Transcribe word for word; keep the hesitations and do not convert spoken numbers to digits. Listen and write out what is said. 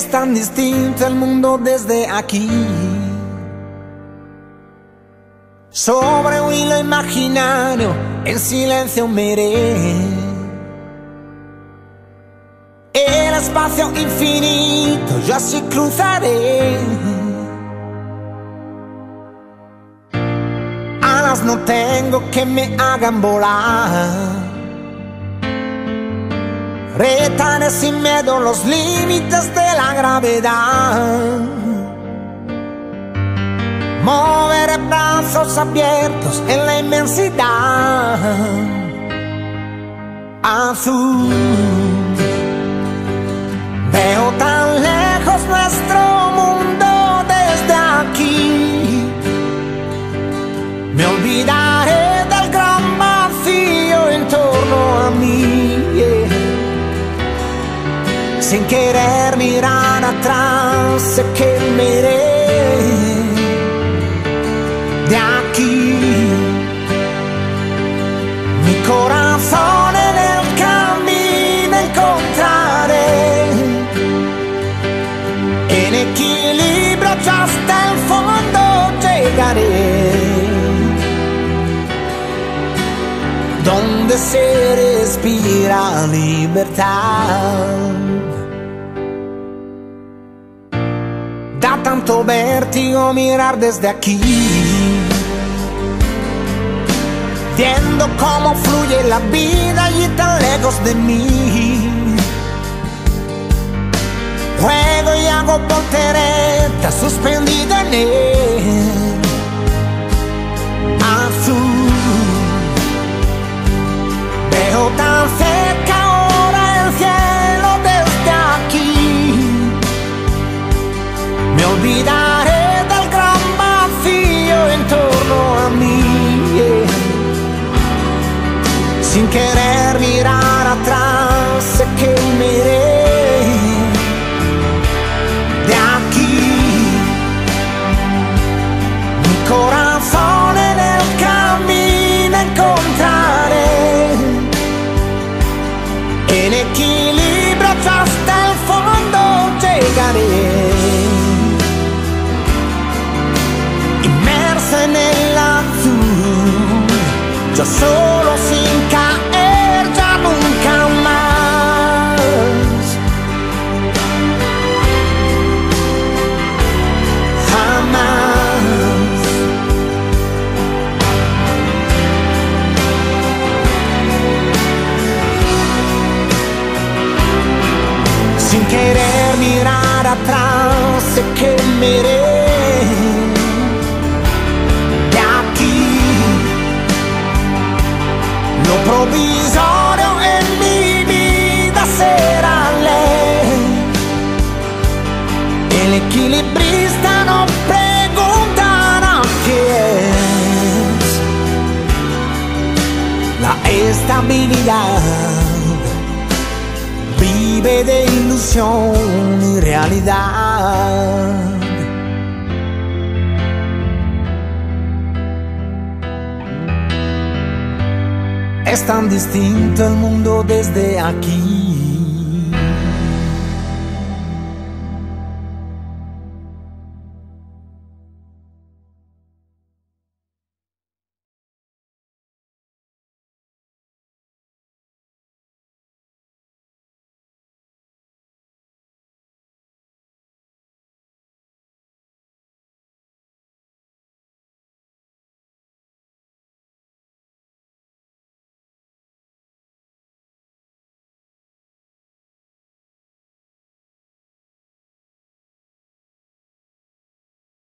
Es tan distinto el mundo desde aquí. Sobre un hilo imaginario, en silencio miré el espacio infinito, yo así cruzaré. Alas no tengo que me hagan volar. Retaré sin miedo los límites de la gravedad. Moveré brazos abiertos en la inmensidad azul. Veo tan lejos nuestro mundo desde aquí. Me olvidaré del gran vacío en torno a mí, yeah. Sin querer mirar atrás, sé que me iré de aquí. Mi corazón en el camino encontraré, en equilibrio hasta el fondo llegaré, donde se respira libertad. Da tanto vértigo mirar desde aquí, viendo cómo fluye la vida allí tan lejos de mí. Juego y hago volteretas suspendido en el azul. Veo tan cerca ahora el cielo desde aquí. Me olvidaré del gran vacío en torno a mí, yeah. Sin querer mirar atrás, sé que me iré de aquí. Mi corazón en el camino encontraré, en equilibrio hasta el fondo llegaré, inmerso en el azul, yo solo sin caer ya nunca más. Jamás. Sin querer mirar atrás, sé que me iré de aquí. Lo provisorio en mi vida será ley. El equilibrista no preguntará qué es. La estabilidad vive de ilusión y realidad. Es tan distinto el mundo desde aquí.